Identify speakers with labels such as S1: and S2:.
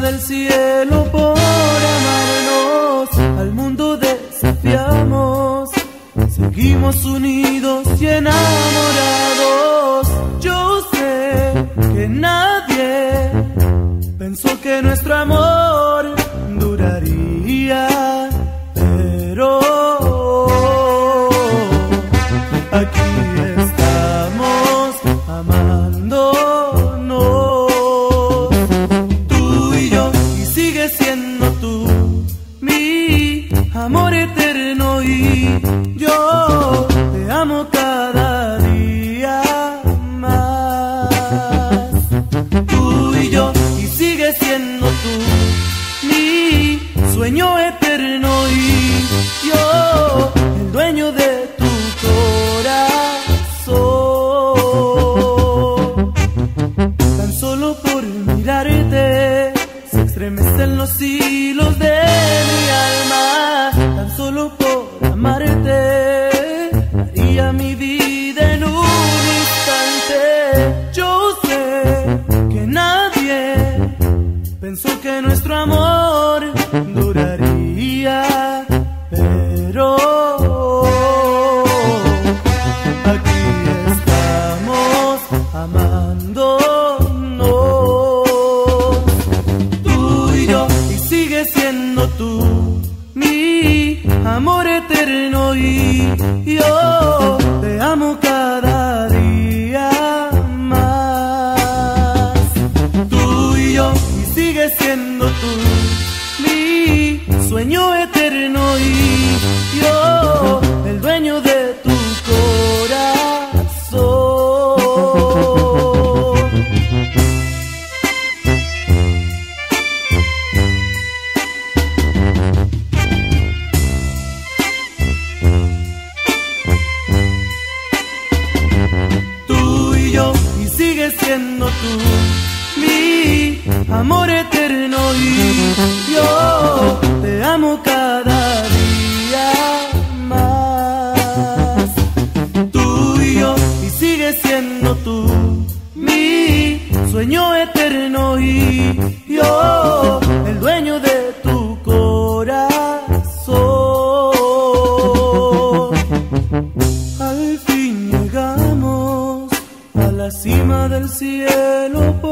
S1: del cielo por amarnos, al mundo desafiamos, seguimos unidos y enamorados. Yo sé que nadie pensó que nuestro amor duraría, pero aquí estamos amándonos, tú y yo, y sigues siendo tú mi amor eterno, y yo te amo cada día más. Tú y yo, y sigues siendo tú mi sueño eterno, y yo el dueño de tu corazón. Tan solo por mirarte se estremecen los hilos de mi alma. Tan solo por amarte daría mi vida en un instante. Yo sé que nadie pensó que nuestro amor duraría, pero aquí estamos amándonos, tú y yo, y sigues siendo tú mi amor eterno, y yo te amo cada día más. Tú y yo, y sigues siendo tú mi sueño eterno, y yo el dueño de tu corazón. Tú y yo, y sigues siendo tú mi amor eterno, y yo te amo cada día más. Tú y yo, y sigues siendo tú mi sueño eterno, y yo el dueño de tu corazón. Al fin llegamos a la cima del cielo.